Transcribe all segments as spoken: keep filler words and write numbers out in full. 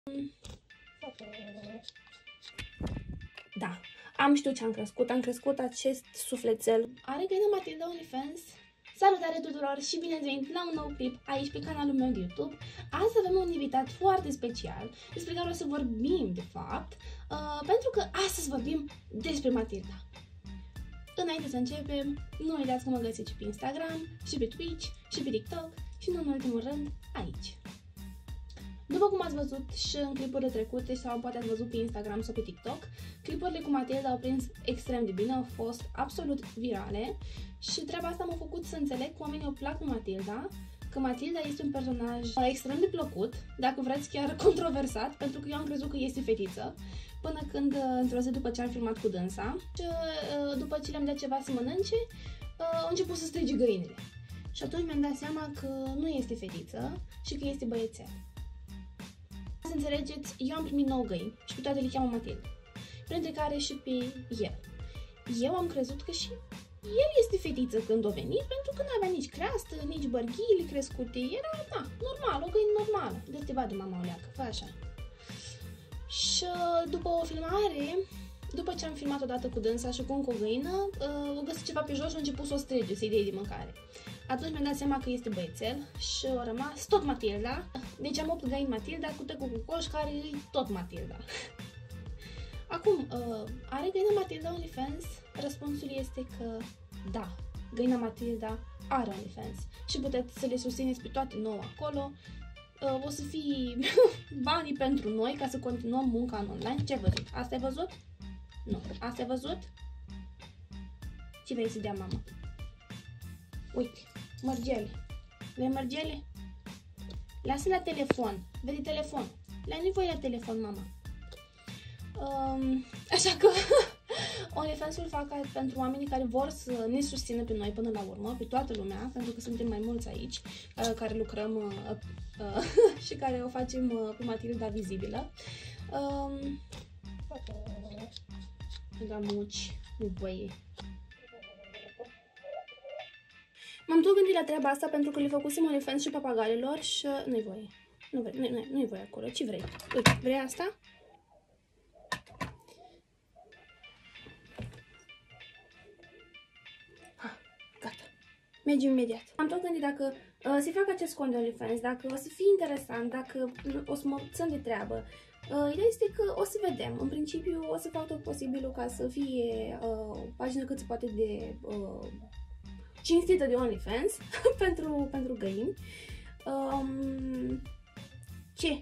Da, am știut ce am crescut, am crescut acest sufletel. Are găină Matilda OnlyFans? Salutare tuturor și bine ați venit la un nou clip aici pe canalul meu de YouTube. Azi avem un invitat foarte special despre care o să vorbim de fapt, uh, pentru că astăzi vorbim despre Matilda. Înainte să începem, nu uitați că mă găsiți și pe Instagram, și pe Twitch, și pe TikTok și nu în ultimul rând aici. După cum ați văzut și în clipurile trecute sau poate ați văzut pe Instagram sau pe TikTok, clipurile cu Matilda au prins extrem de bine, au fost absolut virale și treaba asta m-a făcut să înțeleg că oamenii o plac cu Matilda, că Matilda este un personaj extrem de plăcut, dacă vreți chiar controversat, pentru că eu am crezut că este fetiță, până când, într-o zi după ce am filmat cu dânsa și după ce le-am dat ceva să mănânce, au început să strige găinile. Și atunci mi-am dat seama că nu este fetiță și că este băiețel. Să înțelegeți, eu am primit nouă găini și pe toate le cheamă Matilda, printre care și pe el. Eu am crezut că și el este fetiță când a venit, pentru că nu avea nici creastă, nici bărghile crescute, era, da, normal, o găină normală. Dă-ți te vadă, mama, o leacă, fă așa. Și după o filmare, după ce am filmat odată cu dânsa și cu încă o găină, o găsit ceva pe jos și a început să o strige, să-i dea de mâncare. Atunci mi-am dat seama că este băiețel și a rămas tot Matilda. Deci am opt găini Matilda cu tăcu cu coș care e tot Matilda. Acum, are găina Matilda OnlyFans? Răspunsul este că da, găina Matilda are OnlyFans și puteți să le susțineți pe toate nouă acolo. O să fie banii pentru noi ca să continuăm munca în online. Ce ai văzut? Asta ai văzut? Nu. Asta ai văzut? Ce vrei să dea mama? Uite, mărgele. Vrei mărgele? Lasă la telefon. Vede telefon. La nevoie la telefon, mama. Um, așa că OnlyFans-ul fac pentru oamenii care vor să ne susțină pe noi până la urmă, pe toată lumea, pentru că suntem mai mulți aici uh, care lucrăm uh, uh, și care o facem uh, pe Matilda vizibilă. Um, da, muci, nevoie. M-am tot gândit la treaba asta pentru că le făcusem OnlyFans și papagalilor și nu-i voie. Nu vrei, nu, nu-i voie acolo. Ce vrei? Uite, vrei asta? Ha, gata. Mergem imediat. Am tot gândit dacă uh, se fac acest cont de OnlyFans, dacă o să fie interesant, dacă o să mă țin de treabă. Uh, ideea este că o să vedem. În principiu o să fac tot posibilul ca să fie uh, o pagină cât se poate de uh, cinstită de OnlyFans pentru, pentru găini. Um, ce?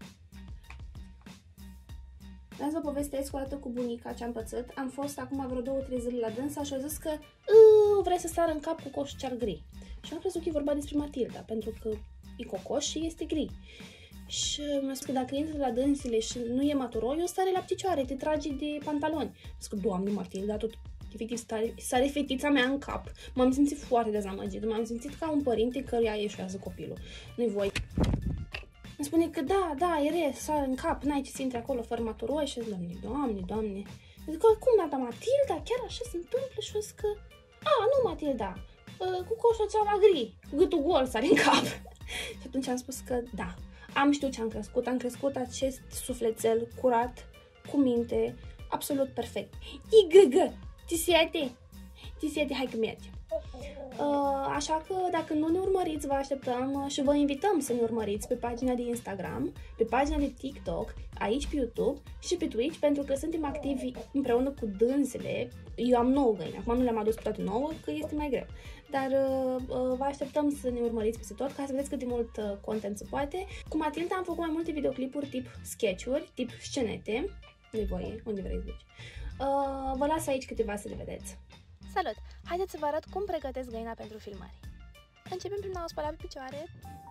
Vreau să vă povestesc o dată cu bunica ce am pățit. Am fost acum vreo două trei zile la dânsa și a zis că vrei să sară în cap cu coș gri. Și am crezut că e vorba despre Matilda, pentru că e cocoș și este gri. Și mi-a spus că dacă intri la dânsile și nu e maturoi, o stare la picioare, te tragi de pantaloni. Am zis că, Doamne, Matilda, tot efectiv stare, sare fetița mea în cap. M-am simțit foarte dezamăgită, m-am simțit ca un părinte căruia ieșuiază copilul. Nu-i voi. Îmi spune că da, da, e re, sară în cap, n-ai ce să intri acolo fără maturoi și zic, Doamne, Doamne, Doamne. Zic că, cum, data Matilda, chiar așa se întâmplă? Și o zic că, a, nu Matilda, cu coșul ceva gri, cu gâtul gol sare în cap. Și atunci am spus că da, am știut ce am crescut, am crescut acest sufletel curat, cu minte, absolut perfect. Igăgă! Ti siete? Ti siete? Hai că mergem. Uh, așa că dacă nu ne urmăriți, vă așteptăm și vă invităm să ne urmăriți pe pagina de Instagram, pe pagina de TikTok, aici pe YouTube și pe Twitch, pentru că suntem activi împreună cu dânsele. Eu am nouă găini, acum nu le-am adus pe toate nouă, că este mai greu. Dar uh, vă așteptăm să ne urmăriți peste tot, ca să vedeți cât de mult uh, content se poate. Cu Matilda am făcut mai multe videoclipuri tip sketch-uri, tip scenete. Nu-i voie, unde vrei să duci. Uh, vă las aici câteva să le vedeți. Salut! Haideți să vă arăt cum pregătesc găina pentru filmări. Începem prin a o spăla pe picioare.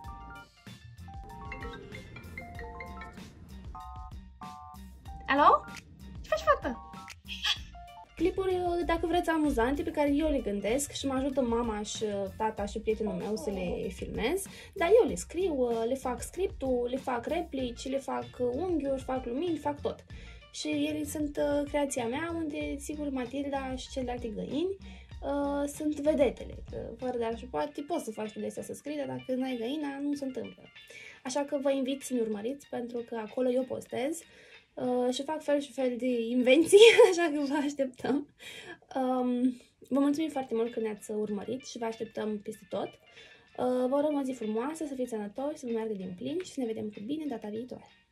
Alo? Ce faci, fată? Clipuri, dacă vreți, amuzante, pe care eu le gândesc și mă ajută mama și tata și prietenul meu să le filmez, dar eu le scriu, le fac scriptul, le fac replici, le fac unghiuri, fac lumini, fac tot. Și ele sunt uh, creația mea, unde, sigur, Matilda și celelalte găini uh, sunt vedetele. Că, fără de așa, poate poți să faci tu de astea să scrii, dar dacă n-ai găina, nu se întâmplă. așa că vă invit să-mi urmăriți, pentru că acolo eu postez uh, și fac fel și fel de invenții, așa că vă așteptăm. Um, vă mulțumim foarte mult că ne-ați urmărit și vă așteptăm peste tot. Uh, vă urăm o zi frumoasă, să fiți sănătoși, să vă meargă din plin și să ne vedem cu bine data viitoare.